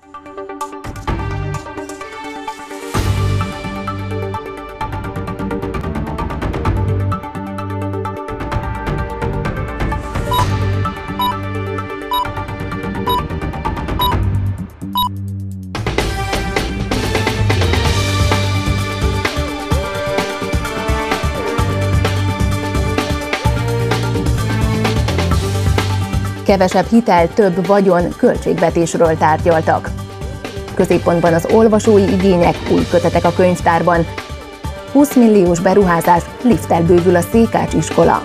Kevesebb hitel, több vagyon, költségvetésről tárgyaltak. Középpontban az olvasói igények, új kötetek a könyvtárban. 20 milliós beruházás, lifttel bővül a Székács iskola.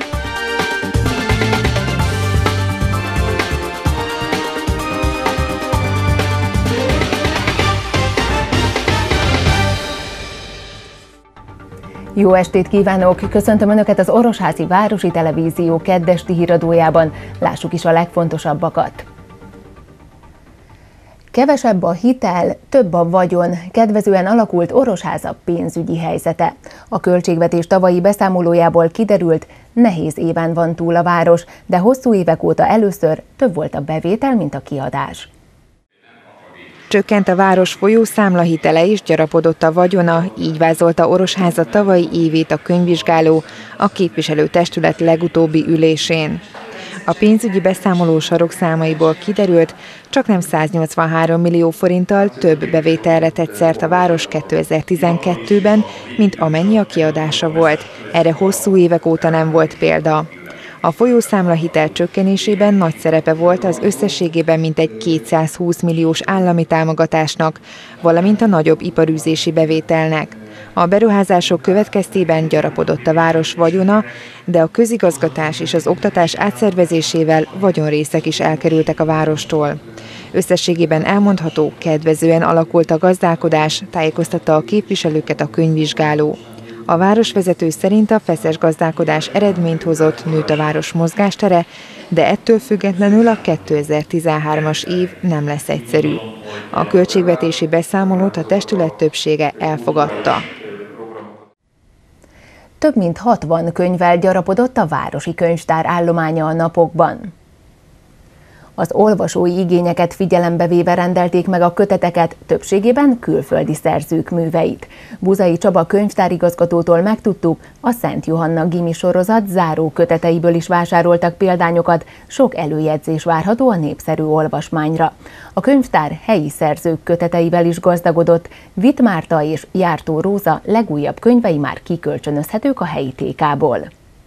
Jó estét kívánok! Köszöntöm Önöket az Orosházi Városi Televízió keddesti híradójában. Lássuk is a legfontosabbakat. Kevesebb a hitel, több a vagyon. Kedvezően alakult Orosháza pénzügyi helyzete. A költségvetés tavalyi beszámolójából kiderült, nehéz éven van túl a város, de hosszú évek óta először több volt a bevétel, mint a kiadás. Csökkent a város folyószámlahitele és gyarapodott a vagyona, így vázolta Orosháza tavalyi évét a könyvvizsgáló a képviselőtestület legutóbbi ülésén. A pénzügyi beszámoló sarokszámaiból kiderült, csaknem 183 millió forinttal több bevételre tett szert a város 2012-ben, mint amennyi a kiadása volt. Erre hosszú évek óta nem volt példa. A folyószámlahitel csökkenésében nagy szerepe volt az összességében mintegy 220 milliós állami támogatásnak, valamint a nagyobb iparűzési bevételnek. A beruházások következtében gyarapodott a város vagyona, de a közigazgatás és az oktatás átszervezésével vagyonrészek is elkerültek a várostól. Összességében elmondható, kedvezően alakult a gazdálkodás, tájékoztatta a képviselőket a könyvvizsgáló. A városvezető szerint a feszes gazdálkodás eredményt hozott, nőtt a város mozgástere, de ettől függetlenül a 2013-as év nem lesz egyszerű. A költségvetési beszámolót a testület többsége elfogadta. Több mint 60 könyvvel gyarapodott a városi könyvtár állománya a napokban. Az olvasói igényeket figyelembe véve rendelték meg a köteteket, többségében külföldi szerzők műveit. Buzai Csaba könyvtárigazgatótól megtudtuk, a Szent Johanna Gimi sorozat záró köteteiből is vásároltak példányokat, sok előjegyzés várható a népszerű olvasmányra. A könyvtár helyi szerzők köteteivel is gazdagodott, Vitt Márta és Jártó Róza legújabb könyvei már kikölcsönözhetők a helyi TK-ból.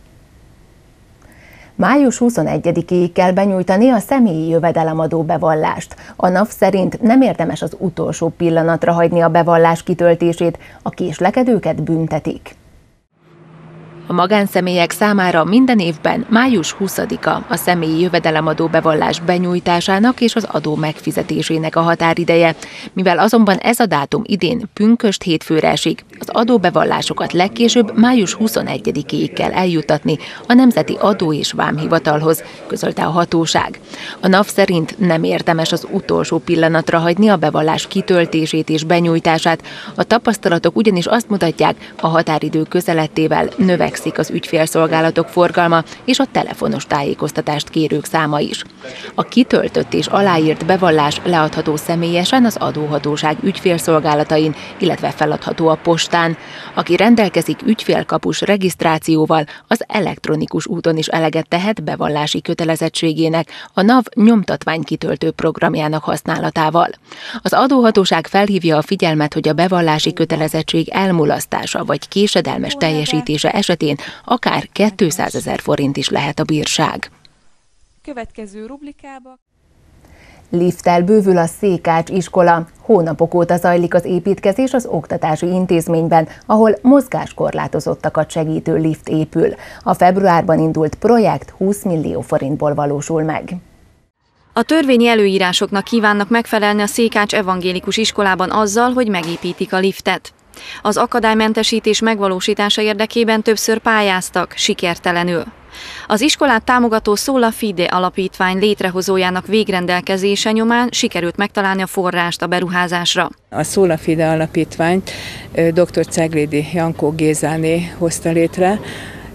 Május 21-ig kell benyújtani a személyi jövedelemadó bevallást. A NAV szerint nem érdemes az utolsó pillanatra hagyni a bevallás kitöltését, a késlekedőket büntetik. A magánszemélyek számára minden évben május 20-a a személyi jövedelemadó bevallás benyújtásának és az adó megfizetésének a határideje. Mivel azonban ez a dátum idén pünkösd hétfőre esik, az adóbevallásokat legkésőbb május 21-ig kell eljuttatni a Nemzeti Adó- és Vámhivatalhoz, közölte a hatóság. A NAV szerint nem érdemes az utolsó pillanatra hagyni a bevallás kitöltését és benyújtását. A tapasztalatok ugyanis azt mutatják, a határidő közelettével növekszik az ügyfélszolgálatok forgalma és a telefonos tájékoztatást kérők száma is. A kitöltött és aláírt bevallás leadható személyesen az adóhatóság ügyfélszolgálatain, illetve feladható a postán. Aki rendelkezik ügyfélkapus regisztrációval, az elektronikus úton is eleget tehet bevallási kötelezettségének a NAV nyomtatványkitöltő programjának használatával. Az adóhatóság felhívja a figyelmet, hogy a bevallási kötelezettség elmulasztása vagy késedelmes teljesítése esetén akár 200 000 forint is lehet a bírság. Következő rubrikába. Lifttel bővül a Székács iskola. Hónapok óta zajlik az építkezés az oktatási intézményben, ahol mozgáskorlátozottakat segítő lift épül. A februárban indult projekt 20 millió forintból valósul meg. A törvényi előírásoknak kívánnak megfelelni a Székács evangélikus iskolában azzal, hogy megépítik a liftet. Az akadálymentesítés megvalósítása érdekében többször pályáztak, sikertelenül. Az iskolát támogató Sola Fide alapítvány létrehozójának végrendelkezése nyomán sikerült megtalálni a forrást a beruházásra. A Sola Fide alapítványt dr. Ceglédi Jankó Gézáné hozta létre.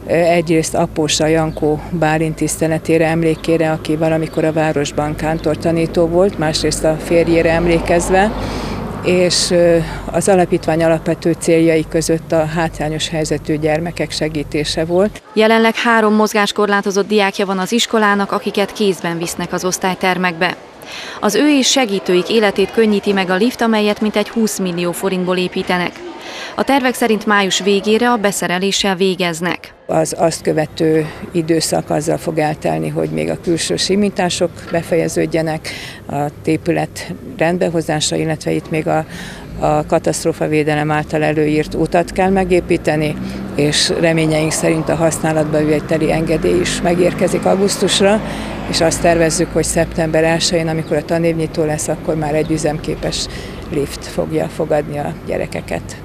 Egyrészt Apósa Jankó Bálint tiszteletére, emlékére, aki valamikor a városban kántortanító volt, másrészt a férjére emlékezve, és az alapítvány alapvető céljai között a hátrányos helyzetű gyermekek segítése volt. Jelenleg 3 mozgáskorlátozott diákja van az iskolának, akiket kézben visznek az osztálytermekbe. Az ő és segítőik életét könnyíti meg a lift, amelyet mintegy 20 millió forintból építenek. A tervek szerint május végére a beszereléssel végeznek. Az azt követő időszak azzal fog eltelni, hogy még a külső simítások befejeződjenek, a épület rendbehozása, illetve itt még a katasztrófavédelem által előírt utat kell megépíteni, és reményeink szerint a használatba vételi engedély is megérkezik augusztusra, és azt tervezzük, hogy szeptember 1-én, amikor a tanévnyitó lesz, akkor már egy üzemképes lift fogja fogadni a gyerekeket.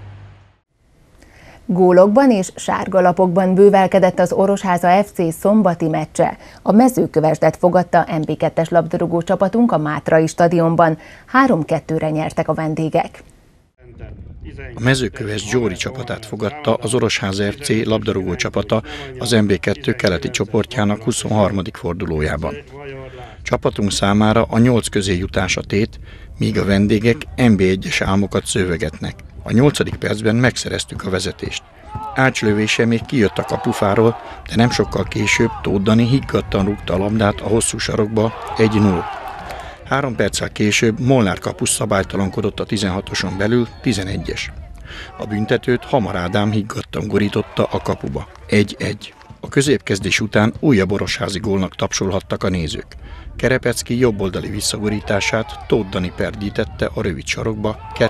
Gólokban és sárgalapokban bővelkedett az Orosháza FC szombati meccse. A Mezőkövesdet fogadta MB2-es labdarúgó csapatunk a Mátrai stadionban. 3-2-re nyertek a vendégek. A Mezőköves Gyóri csapatát fogadta az Orosháza FC labdarúgó csapata az MB2 keleti csoportjának 23. fordulójában. Csapatunk számára a 8 közé jutás a tét, míg a vendégek MB1-es álmokat szövegetnek. A 8. percben megszereztük a vezetést. Ácslövése még kijött a kapufáról, de nem sokkal később Tóth Dani higgadtan rúgta a labdát a hosszú sarokba 1-0. 3 perccel később Molnár kapus szabálytalankodott a 16-oson belül 11-es. A büntetőt Hamar Ádám higgadtan gurította a kapuba 1-1. A középkezdés után újabb orosházi gólnak tapsolhattak a nézők. Kerepecki jobboldali visszagurítását Tóth Dani perdítette a rövid sarokba 2-1.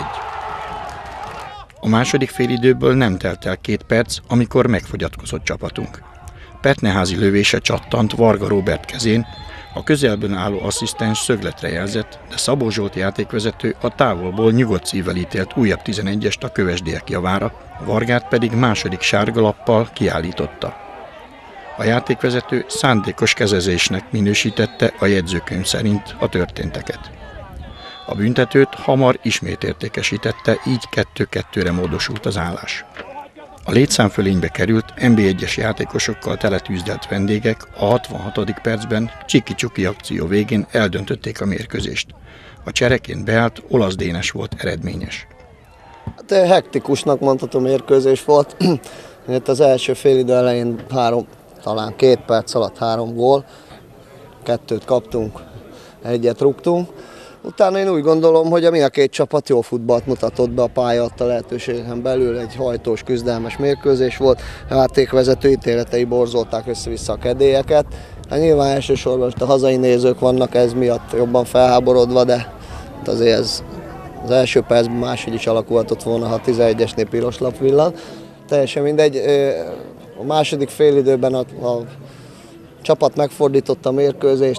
A második félidőből nem telt el 2 perc, amikor megfogyatkozott csapatunk. Petneházi lövése csattant Varga Róbert kezén, a közelben álló asszisztens szögletre jelzett, de Szabó Zsolt játékvezető a távolból nyugodt szívvel ítélt újabb 11-est a kövesdiek javára, Vargát pedig második sárgalappal kiállította. A játékvezető szándékos kezezésnek minősítette a jegyzőkönyv szerint a történteket. A büntetőt Hamar ismét értékesítette, így 2-2-re módosult az állás. A létszámfölénybe került MB1-es játékosokkal teletűzdelt vendégek a 66. percben csiki-csuki akció végén eldöntötték a mérkőzést. A csereként beállt Olasz Dénes volt eredményes. Hát hektikusnak mondható mérkőzés volt. Itt az első félidő elején talán 2 perc alatt 3 gól, 2 kaptunk, 1 rúgtunk. Utána én úgy gondolom, hogy mind a 2 csapat jó futballt mutatott be a pálya adta lehetőségen belül, egy hajtós, küzdelmes mérkőzés volt, a játékvezető ítéletei borzolták össze-vissza a kedélyeket. Hát nyilván elsősorban a hazai nézők vannak ez miatt jobban felháborodva, de azért ez az első percben máshogy is alakulhatott volna, ha 11-esnél piros lap villan. Teljesen mindegy, a második félidőben a csapat megfordította a mérkőzést.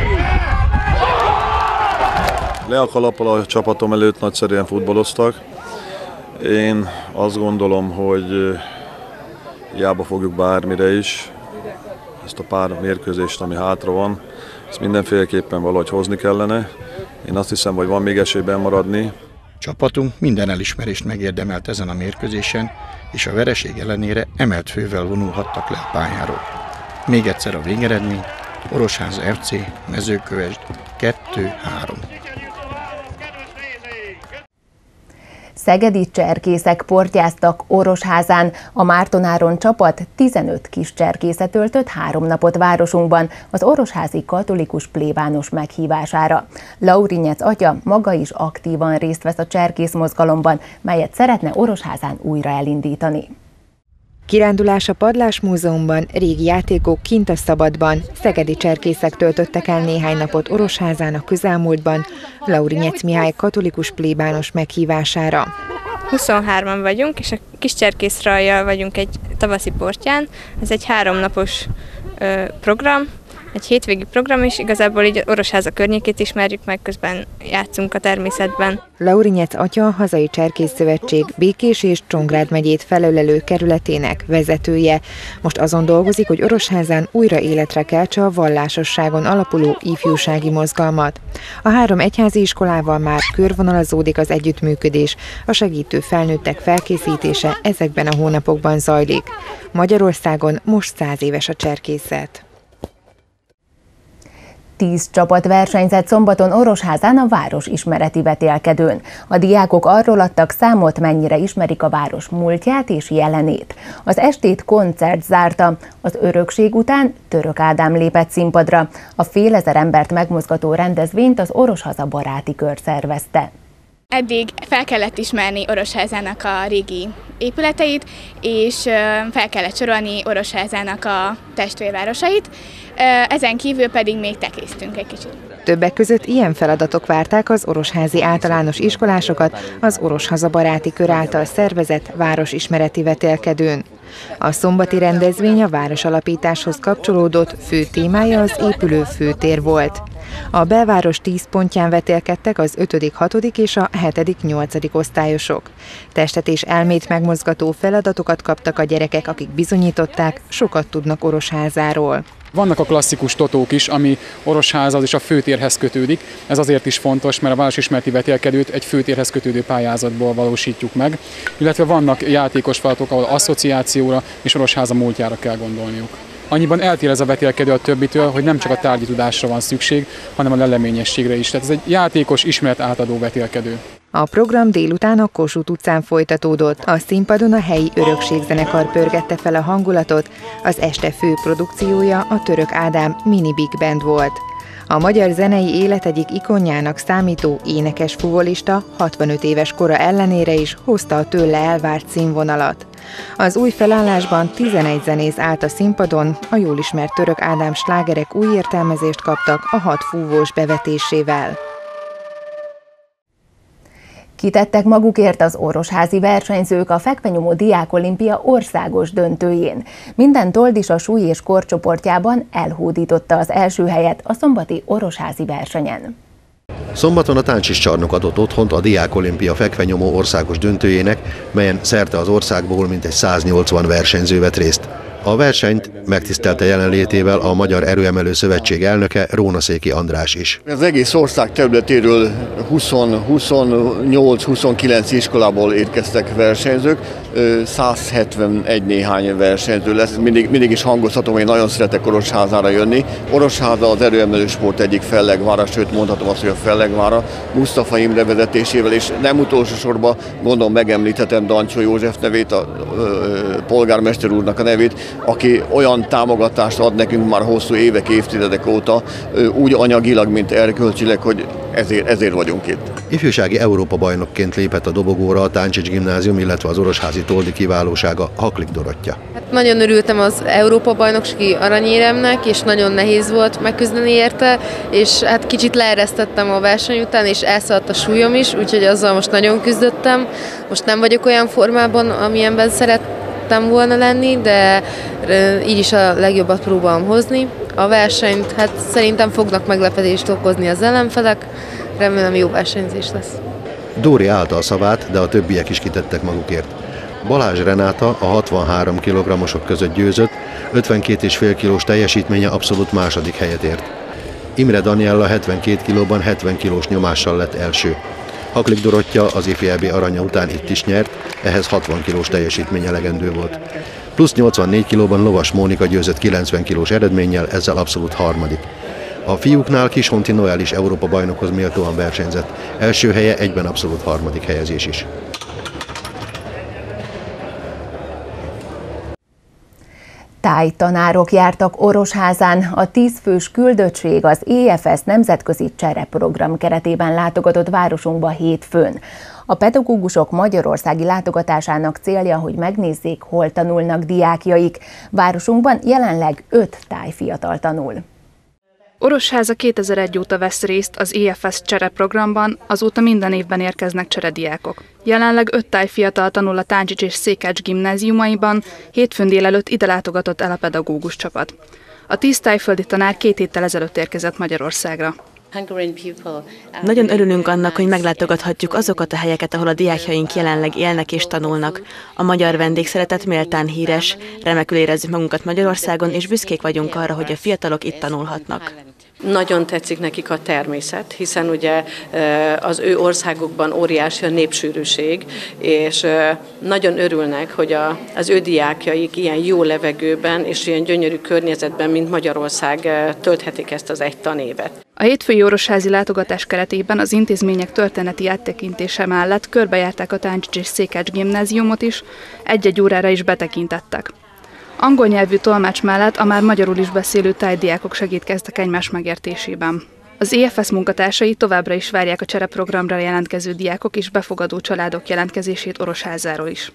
Le a kalappal a csapatom előtt nagyszerűen futballoztak. Én azt gondolom, hogy hiába fogjuk bármire is, ezt a pár mérkőzést, ami hátra van, ezt mindenféleképpen valahogy hozni kellene. Én azt hiszem, hogy van még esélyben maradni. Csapatunk minden elismerést megérdemelt ezen a mérkőzésen, és a vereség ellenére emelt fővel vonulhattak le a pályáról. Még egyszer a végeredmény, Orosháza FC, Mezőkövesd 2-3. Szegedi cserkészek portyáztak Orosházán. A Márton-Áron csapat 15 kis cserkészet töltött 3 napot városunkban az orosházi katolikus plébános meghívására. Laurinyec atya maga is aktívan részt vesz a cserkész mozgalomban, melyet szeretne Orosházán újra elindítani. Kirándulás a Padlás Múzeumban, régi játékok kint a szabadban, szegedi cserkészek töltöttek el néhány napot Orosházán a közelmúltban, Laurinyec Mihály katolikus plébános meghívására. 23-an vagyunk, és a kis cserkészrajjal vagyunk egy tavaszi portyán. Ez egy 3 napos program, egy hétvégi program is, igazából így Orosháza környékét ismerjük meg, közben játszunk a természetben. Laurinyec atya a Hazai Cserkészszövetség Békés és Csongrád megyét felölelő kerületének vezetője. Most azon dolgozik, hogy Orosházán újra életre keltse a vallásosságon alapuló ifjúsági mozgalmat. A 3 egyházi iskolával már körvonalazódik az együttműködés, a segítő felnőttek felkészítése ezekben a hónapokban zajlik. Magyarországon most 100 éves a cserkészet. 10 csapat versenyzett szombaton Orosházán a városismereti vetélkedőn. A diákok arról adtak számot, mennyire ismerik a város múltját és jelenét. Az estét koncert zárta. Az örökség után Török Ádám lépett színpadra. A fél ezer embert megmozgató rendezvényt az Orosháza baráti kör szervezte. Eddig fel kellett ismerni Orosházának a régi épületeit, és fel kellett sorolni Orosházának a testvérvárosait, ezen kívül pedig még tekéztünk egy kicsit. Többek között ilyen feladatok várták az orosházi általános iskolásokat az Orosháza baráti kör által szervezett városismereti vetélkedőn. A szombati rendezvény a városalapításhoz kapcsolódott, fő témája az épülő főtér volt. A belváros 10 pontján vetélkedtek az 5., 6. és a 7., 8. osztályosok. Testet és elmét megmozgató feladatokat kaptak a gyerekek, akik bizonyították, sokat tudnak Orosházáról. Vannak a klasszikus totók is, ami Orosházhoz és a főtérhez kötődik. Ez azért is fontos, mert a városismereti vetélkedőt egy főtérhez kötődő pályázatból valósítjuk meg. Illetve vannak játékos feladatok, ahol asszociációra és Orosháza múltjára kell gondolniuk. Annyiban eltér ez a vetélkedő a többitől, hogy nem csak a tárgyi tudásra van szükség, hanem a leleményességre is. Tehát ez egy játékos, ismeret átadó vetélkedő. A program délután a Kossuth utcán folytatódott. A színpadon a helyi örökségzenekar pörgette fel a hangulatot, az este fő produkciója a Török Ádám mini big band volt. A magyar zenei élet egyik ikonjának számító énekes fuvolista 65 éves kora ellenére is hozta a tőle elvárt színvonalat. Az új felállásban 11 zenész állt a színpadon, a jól ismert Török Ádám slágerek új értelmezést kaptak a 6 fúvós bevetésével. Kitettek magukért az orosházi versenyzők a fekvenyomó diákolimpia országos döntőjén. Minden told is a súly- és korcsoportjában elhódította az első helyet a szombati orosházi versenyen. Szombaton a Táncsis csarnok adott otthont a diákolimpia fekvenyomó országos döntőjének, melyen szerte az országból mintegy 180 versenyző vett részt. A versenyt megtisztelte jelenlétével a Magyar Erőemelő Szövetség elnöke, Rónaszéki András is. Az egész ország területéről 28-29 iskolából érkeztek versenyzők, 171 néhány versenyző lesz. Mindig is hangozhatom, hogy én nagyon szeretek Orosházára jönni. Orosháza az erőemelő sport egyik fellegvára, sőt mondhatom azt, hogy a fellegvára, Musztafa Imre vezetésével, és nem utolsó sorban gondolom megemlíthetem Dancsó József nevét, a polgármester úrnak a nevét, aki olyan támogatást ad nekünk már hosszú évek, évtizedek óta, úgy anyagilag, mint erkölcsileg, hogy ezért vagyunk itt. Ifjúsági Európa-bajnokként lépett a dobogóra a Táncsics gimnázium, illetve az orosházi toldi kiválósága, Haklik Dorottya. Hát nagyon örültem az Európa-bajnoksági aranyéremnek, és nagyon nehéz volt megküzdeni érte, és hát kicsit leeresztettem a verseny után, és elszaladt a súlyom is, úgyhogy azzal most nagyon küzdöttem. Most nem vagyok olyan formában, amilyenben szerettem volna lenni, de így is a legjobbat próbálom hozni. A versenyt, hát szerintem fognak meglepetést okozni az ellenfelek, remélem jó versenyzés lesz. Dóri állta a szavát, de a többiek is kitettek magukért. Balázs Renáta a 63 kg-osok között győzött, 52,5 kilós teljesítménye abszolút második helyet ért. Imre Daniella 72 kilóban 70 kilós nyomással lett első. Haklik Dorottya az ifjb aranya után itt is nyert, ehhez 60 kilós teljesítmény elegendő volt. Plusz 84 kilóban Lovas Mónika győzött 90 kilós eredménnyel, ezzel abszolút harmadik. A fiúknál Kishonti Noel is Európa-bajnokhoz méltóan versenyzett. Első helye egyben abszolút harmadik helyezés is. Tájtanárok jártak Orosházán. A 10 fős küldöttség az EFS nemzetközi csereprogram keretében látogatott városunkba hétfőn. A pedagógusok magyarországi látogatásának célja, hogy megnézzék, hol tanulnak diákjaik. Városunkban jelenleg 5 tájfiatal tanul. Orosháza 2001 óta vesz részt az EFS csereprogramban, azóta minden évben érkeznek cserediákok. Jelenleg 5 tájfiatal tanul a Táncsics és Székely gimnáziumaiban, hétfőn délelőtt ide látogatott el a pedagógus csapat. A 10 tájföldi tanár 2 héttel ezelőtt érkezett Magyarországra. Nagyon örülünk annak, hogy meglátogathatjuk azokat a helyeket, ahol a diákjaink jelenleg élnek és tanulnak. A magyar vendégszeretet méltán híres, remekül érezzük magunkat Magyarországon, és büszkék vagyunk arra, hogy a fiatalok itt tanulhatnak. Nagyon tetszik nekik a természet, hiszen ugye az ő országukban óriási a népsűrűség, és nagyon örülnek, hogy az ő diákjaik ilyen jó levegőben és ilyen gyönyörű környezetben, mint Magyarország tölthetik ezt az egy tanévet. A hétfői orosházi látogatás keretében az intézmények történeti áttekintése mellett körbejárták a Táncsics és Székács gimnáziumot is, egy-egy órára is betekintettek. Angol nyelvű tolmács mellett a már magyarul is beszélő tájdiákok segítkeztek egymás megértésében. Az EFS munkatársai továbbra is várják a csereprogramra jelentkező diákok és befogadó családok jelentkezését Orosházáról is.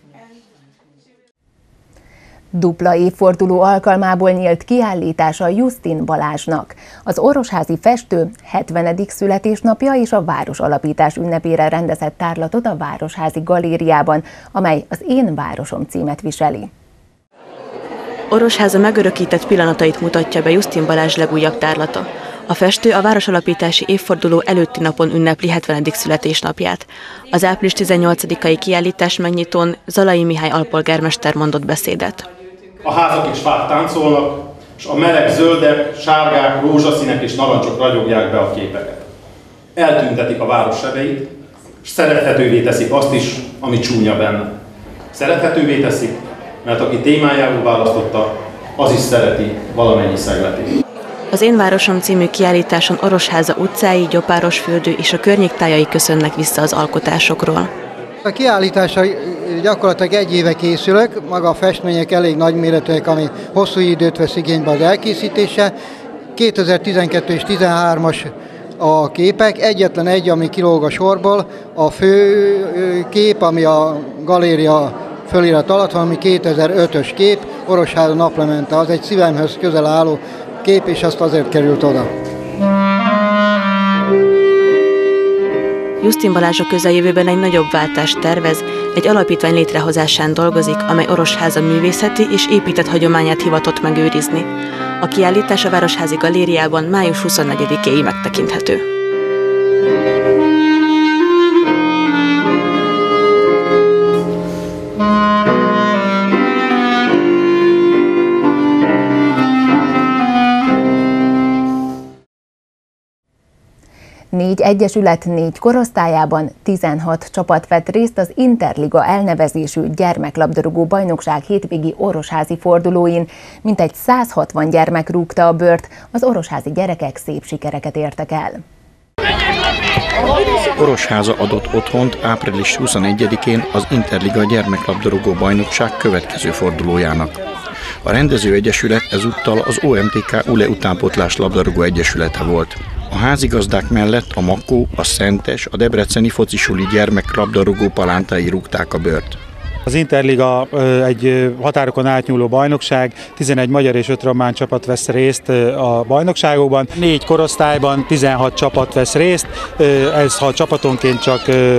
Dupla évforduló alkalmából nyílt kiállítása Justin Balázsnak. Az orosházi festő 70. születésnapja és a városalapítás ünnepére rendezett tárlatot a Városházi Galériában, amely az Én városom címet viseli. Orosháza megörökített pillanatait mutatja be Justin Balázs legújabb tárlata. A festő a városalapítási évforduló előtti napon ünnepli 70. születésnapját. Az április 18-ai kiállítás megnyitón Zalai Mihály alpolgármester mondott beszédet. A házak és fák táncolnak, és a meleg zöldek, sárgák, rózsaszínek és narancsok ragyogják be a képeket. Eltüntetik a város sebeit, és szerethetővé teszik azt is, ami csúnya benne. Szerethetővé teszik, mert aki témájául választotta, az is szereti valamennyi szegletét. Az Én városom című kiállításon Orosháza utcái, Gyopárosfürdő és a környéktájai köszönnek vissza az alkotásokról. A kiállításra gyakorlatilag 1 éve készülök, maga a festmények elég nagyméretűek, ami hosszú időt vesz igénybe az elkészítése. 2012 és 2013-as a képek, egyetlen egy, ami kilóg a sorból, a fő kép, ami a galéria fölirat alatt van, ami 2005-ös kép, Orosháza naplemente, az egy szívemhez közel álló kép, és azt azért került oda. Justin Balázs a közeljövőben egy nagyobb váltást tervez, egy alapítvány létrehozásán dolgozik, amely Orosháza művészeti és épített hagyományát hivatott megőrizni. A kiállítás a Városházi Galériában május 24-éig megtekinthető. Négy egyesület 4 korosztályában 16 csapat vett részt az Interliga elnevezésű gyermeklabdarúgó bajnokság hétvégi orosházi fordulóin. Mintegy 160 gyermek rúgta a bőrt, az orosházi gyerekek szép sikereket értek el. Orosháza adott otthont április 21-én az Interliga gyermeklabdarúgó bajnokság következő fordulójának. A rendező egyesület ezúttal az OMTK ULE utánpótlás labdarúgó egyesülete volt. A házigazdák mellett a Makó, a Szentes, a debreceni focisuli gyermeklabdarúgó palántái rúgták a bőrt. Az Interliga egy határokon átnyúló bajnokság, 11 magyar és 5 román csapat vesz részt a bajnokságokban. 4 korosztályban 16 csapat vesz részt, ez ha csapatonként csak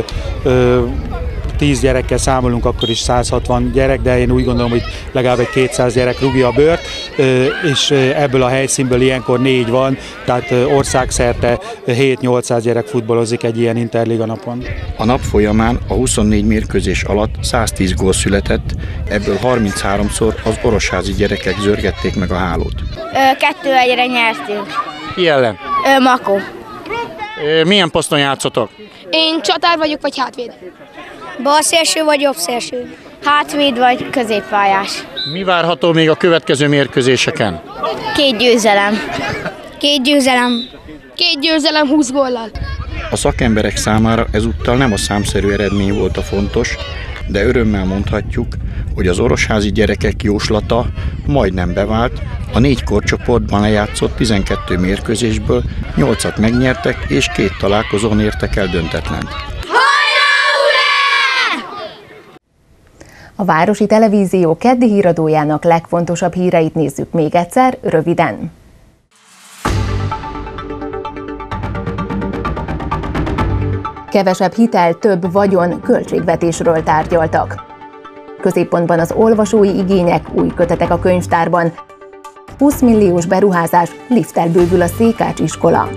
10 gyerekkel számolunk, akkor is 160 gyerek, de én úgy gondolom, hogy legalább egy 200 gyerek rúgja a bőrt, és ebből a helyszínből ilyenkor 4 van, tehát országszerte 7-800 gyerek futballozik egy ilyen Interliga napon. A nap folyamán a 24 mérkőzés alatt 110 gól született, ebből 33-szor az orosházi gyerekek zörgették meg a hálót. 2-1-re nyertünk. Ki ellen? Makó. Milyen poszton játszotok? Én csatár vagyok, vagy hátvéd? Balszélső vagy jobbszélső? Hátvéd vagy középpályás. Mi várható még a következő mérkőzéseken? 2 győzelem. 2 győzelem. 2 győzelem 20 góllal. A szakemberek számára ezúttal nem a számszerű eredmény volt a fontos, de örömmel mondhatjuk, hogy az orosházi gyerekek jóslata majdnem bevált, a 4 korcsoportban lejátszott 12 mérkőzésből 8-at megnyertek és 2 találkozón értek el döntetlent. A Városi Televízió keddi híradójának legfontosabb híreit nézzük még egyszer, röviden. Kevesebb hitel, több vagyon, költségvetésről tárgyaltak. Középpontban az olvasói igények, új kötetek a könyvtárban. 20 milliós beruházás, lifttel bővül a Székács iskola.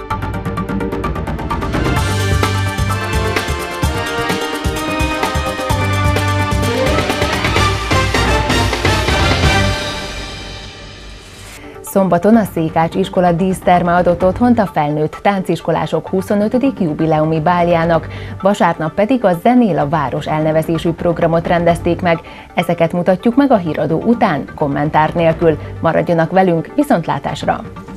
Szombaton a Székács iskola díszterme adott otthont a felnőtt tánciskolások 25. jubileumi báljának, vasárnap pedig a Zenél a város elnevezésű programot rendezték meg. Ezeket mutatjuk meg a híradó után, kommentár nélkül. Maradjanak velünk, viszontlátásra!